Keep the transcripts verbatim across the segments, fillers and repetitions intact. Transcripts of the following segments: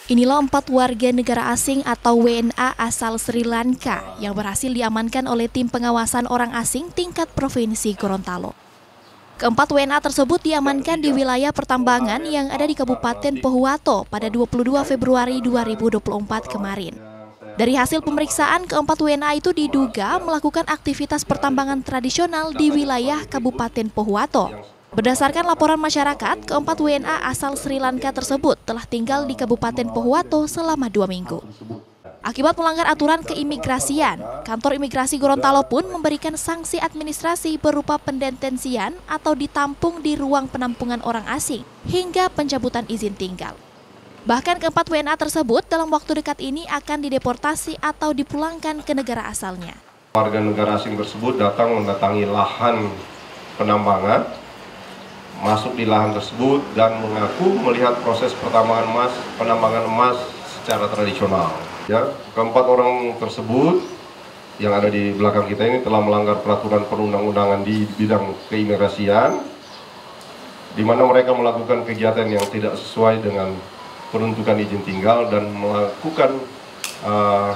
Inilah empat warga negara asing atau W N A asal Sri Lanka yang berhasil diamankan oleh tim pengawasan orang asing tingkat Provinsi Gorontalo. Keempat W N A tersebut diamankan di wilayah pertambangan yang ada di Kabupaten Pohuwato pada dua puluh dua Februari dua ribu dua puluh empat kemarin. Dari hasil pemeriksaan, keempat W N A itu diduga melakukan aktivitas pertambangan tradisional di wilayah Kabupaten Pohuwato. Berdasarkan laporan masyarakat, keempat W N A asal Sri Lanka tersebut telah tinggal di Kabupaten Pohuwato selama dua minggu. Akibat melanggar aturan keimigrasian, kantor imigrasi Gorontalo pun memberikan sanksi administrasi berupa pendetensian atau ditampung di ruang penampungan orang asing hingga pencabutan izin tinggal. Bahkan keempat W N A tersebut dalam waktu dekat ini akan dideportasi atau dipulangkan ke negara asalnya. Warga negara asing tersebut datang mendatangi lahan penambangan, masuk di lahan tersebut dan mengaku melihat proses pertambangan emas, penambangan emas secara tradisional. Ya, keempat orang tersebut yang ada di belakang kita ini telah melanggar peraturan perundang-undangan di bidang keimigrasian, di mana mereka melakukan kegiatan yang tidak sesuai dengan penuntukan izin tinggal dan melakukan uh,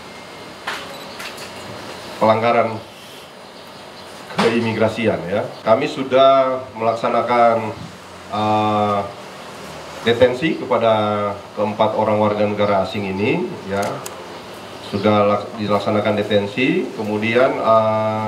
pelanggaran keimigrasian. Ya, kami sudah melaksanakan uh, detensi kepada keempat orang warga negara asing ini. Ya, sudah dilaksanakan detensi, kemudian uh,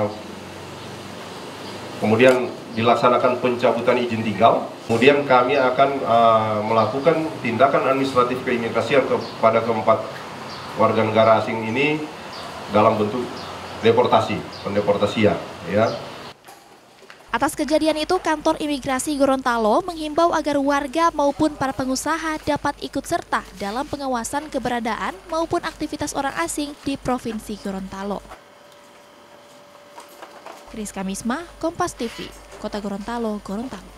kemudian dilaksanakan pencabutan izin tinggal. Kemudian kami akan uh, melakukan tindakan administratif keimigrasian kepada keempat warga negara asing ini dalam bentuk deportasi, pendeportasian. Ya. Atas kejadian itu, kantor imigrasi Gorontalo menghimbau agar warga maupun para pengusaha dapat ikut serta dalam pengawasan keberadaan maupun aktivitas orang asing di Provinsi Gorontalo. Rizka Misma, Kompas T V, Kota Gorontalo, Gorontalo.